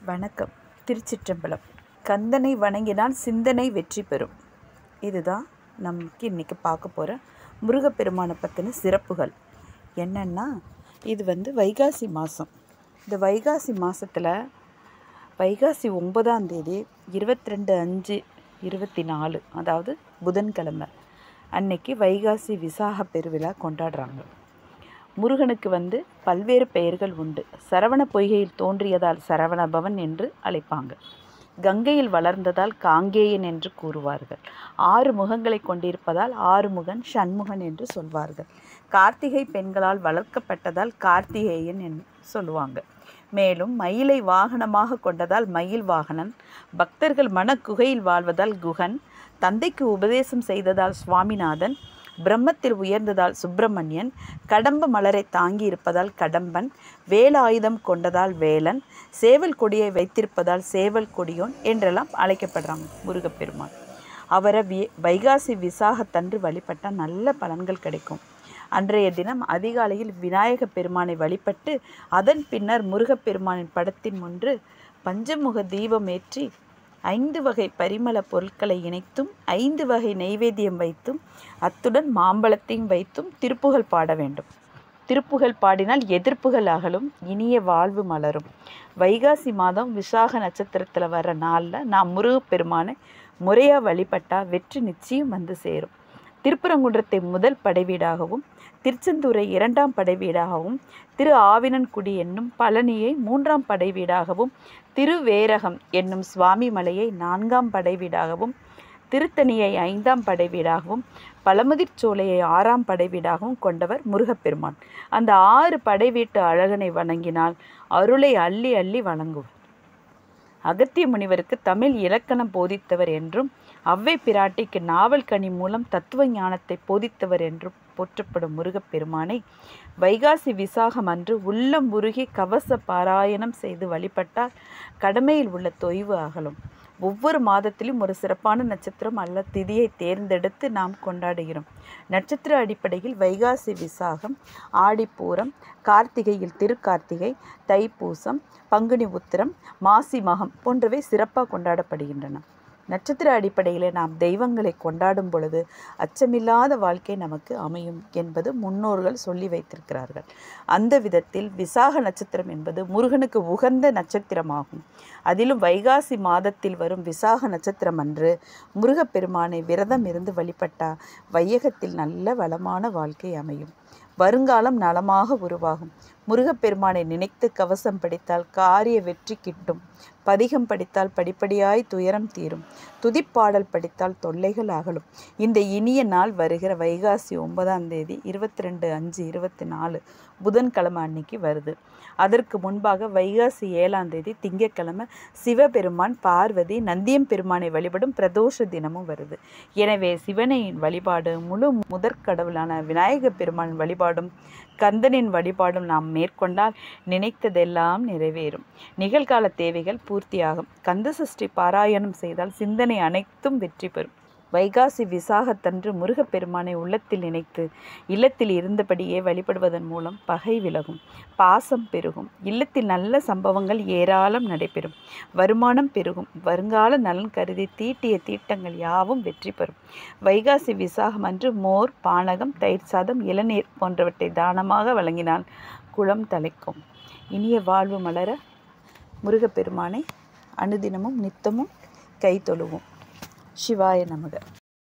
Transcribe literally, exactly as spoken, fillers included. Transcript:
வணக்கம். திருச்சிற்றம்பலம். கந்தனை வணங்கினால் சிந்தனை வெற்றி பெறும். இதுதான் நமக்கு இன்றைக்கி பார்க்க போகிற முருகப்பெருமானை பற்றின சிறப்புகள் என்னென்னா, இது வந்து வைகாசி மாதம். இந்த வைகாசி மாதத்தில் வைகாசி ஒன்பதாம் தேதி இருபத்தி ரெண்டு அஞ்சு இருபத்தி நாலு அதாவது புதன்கிழமை அன்னைக்கு வைகாசி விசாக பெருவிழா கொண்டாடுறாங்க. முருகனுக்கு வந்து பல்வேறு பெயர்கள் உண்டு. சரவண பொய்கையில் தோன்றியதால் சரவணபவன் என்று அழைப்பாங்க. கங்கையில் வளர்ந்ததால் காங்கேயன் என்று கூறுவார்கள். ஆறு முகங்களை கொண்டிருப்பதால் ஆறுமுகன் சண்முகன் என்று சொல்வார்கள். கார்த்திகை பெண்களால் வளர்க்கப்பட்டதால் கார்த்திகேயன் என்று சொல்லுவாங்க. மேலும் மயிலை வாகனமாக கொண்டதால் மயில் வாகனன், பக்தர்கள் மனக்குகையில் வாழ்வதால் குகன், தந்தைக்கு உபதேசம் செய்ததால் சுவாமிநாதன், பிரம்மத்தில் உயர்ந்ததால் சுப்பிரமணியன், கடம்ப மலரை தாங்கி இருப்பதால் கடம்பன், வேலாயுதம் கொண்டதால் வேலன், சேவல் கொடியை வைத்திருப்பதால் சேவல் கொடியோன் என்றெல்லாம் அழைக்கப்படுறாங்க முருகப்பெருமான். அவரை வி வைகாசி விசாகத்தன்று வழிபட்டால் நல்ல பலன்கள் கிடைக்கும். அன்றைய தினம் அதிகாலையில் விநாயக பெருமானை வழிபட்டு அதன் பின்னர் முருகப்பெருமானின் படத்தின் முன்று பஞ்சமுக தீபம் ஏற்றி ஐந்து வகை பரிமள பொருட்களை இணைத்தும் ஐந்து வகை நெய்வேத்தியம் வைத்தும் அத்துடன் மாம்பழத்தையும் வைத்தும் திருப்புகழ் பாட வேண்டும். திருப்புகழ் பாடினால் எதிர்ப்புகள் அகலும், இனிய வாழ்வு மலரும். வைகாசி மாதம் விசாக நட்சத்திரத்தில் வர நாளில் நாம் முருகப்பெருமானை முறையாக வழிபட்டால் வெற்றி நிச்சயம் வந்து சேரும். திருப்பரங்குன்றத்தை முதல் படைவீடாகவும், திருச்செந்தூரை இரண்டாம் படைவீடாகவும், திரு ஆவினன்குடி என்னும் பழனியை மூன்றாம் படைவீடாகவும், திருவேரகம் என்னும் சுவாமி மலையை நான்காம் படைவீடாகவும், திருத்தணியை ஐந்தாம் படைவீடாகவும், பழமுதிர்ச்சோலையை ஆறாம் படைவீடாகவும் கொண்டவர் முருகப்பெருமான். அந்த ஆறு படைவீட்டு அழகனை வணங்கினால் அருளை அள்ளி அள்ளி வழங்குவார். அகத்திய முனிவருக்கு தமிழ் இலக்கணம் போதித்தவர் என்றும், அவ்வை பிராட்டிக்கு நாவல் கனி மூலம் தத்துவ ஞானத்தை போதித்தவர் என்றும் போற்றப்படும் முருகப்பெருமானை வைகாசி விசாகம் அன்று உள்ளம் உருகி கவச பாராயணம் செய்து வழிபட்டால் கடமையில் உள்ள தொய்வு அகலும். ஒவ்வொரு மாதத்திலும் ஒரு சிறப்பான நட்சத்திரம் அல்ல திதியை தேர்ந்தெடுத்து நாம் கொண்டாடுகிறோம். நட்சத்திர அடிப்படையில் வைகாசி விசாகம், ஆடிப்பூரம், கார்த்திகையில் திருக்கார்த்திகை, தைப்பூசம், பங்குனி உத்திரம், மாசி மகம் போன்றவை சிறப்பாக கொண்டாடப்படுகின்றன. நட்சத்திர அடிப்படையில் நாம் தெய்வங்களை கொண்டாடும் பொழுது அச்சமில்லாத வாழ்க்கை நமக்கு அமையும் என்பது முன்னோர்கள் சொல்லி வைத்திருக்கிறார்கள். அந்த விதத்தில் விசாக நட்சத்திரம் என்பது முருகனுக்கு உகந்த நட்சத்திரமாகும். அதிலும் வைகாசி மாதத்தில் வரும் விசாக நட்சத்திரம் அன்று முருகப்பெருமானை விரதம் இருந்து வழிபட்டால் வையகத்தில் நல்ல வளமான வாழ்க்கை அமையும். வருங்காலம் நலமாக உருவாகும். முருகப்பெருமானை நினைத்து கவசம் படித்தால் காரிய வெற்றி கிட்டும். பதிகம் படித்தால் படிப்படியாய் துயரம் தீரும். துதிப்பாடல் படித்தால் தொல்லைகள் அகலும். இந்த இனிய நாள் வருகிற வைகாசி ஒன்பதாம் தேதி இருபத்தி ரெண்டு அஞ்சு இருபத்தி நாலு புதன்கிழமை அன்னைக்கு வருது. அதற்கு முன்பாக வைகாசி ஏழாம் தேதி திங்கட்கிழமை சிவபெருமான், பார்வதி, நந்தியம் பெருமானை வழிபடும் பிரதோஷ தினமும் வருது. எனவே சிவனை வழிபாடு, முழு முதற்கடவுளான விநாயக பெருமான் வழிபாடும் கந்தனின் வழிபாடும் நாம் மேற்கொண்டால் நினைத்ததெல்லாம் நிறைவேறும். நிகழ்கால தேவைகள் பூர்த்தியாகும். கந்த சஷ்டி பாராயணம் செய்தால் சிந்தனை அனைத்தும் வெற்றி பெறும். வைகாசி விசாகத்தன்று முருகப்பெருமானை உள்ளத்தில் நினைத்து இல்லத்தில் இருந்தபடியே வழிபடுவதன் மூலம் பகை விலகும், பாசம் பெருகும், இல்லத்தில் நல்ல சம்பவங்கள் ஏராளம் நடைபெறும், வருமானம் பெருகும், வருங்கால நலன் கருதி தீட்டிய தீட்டங்கள் யாவும் வெற்றி பெறும். வைகாசி விசாகம் அன்று மோர், பானகம், தயிர் சாதம், இளநீர் போன்றவற்றை தானமாக வழங்கினால் குளம் தலைக்கும். இனிய வாழ்வு மலர முருகப்பெருமானை அனுதினமும் நித்தமும் கை தொழுவோம். சிவாய நமக.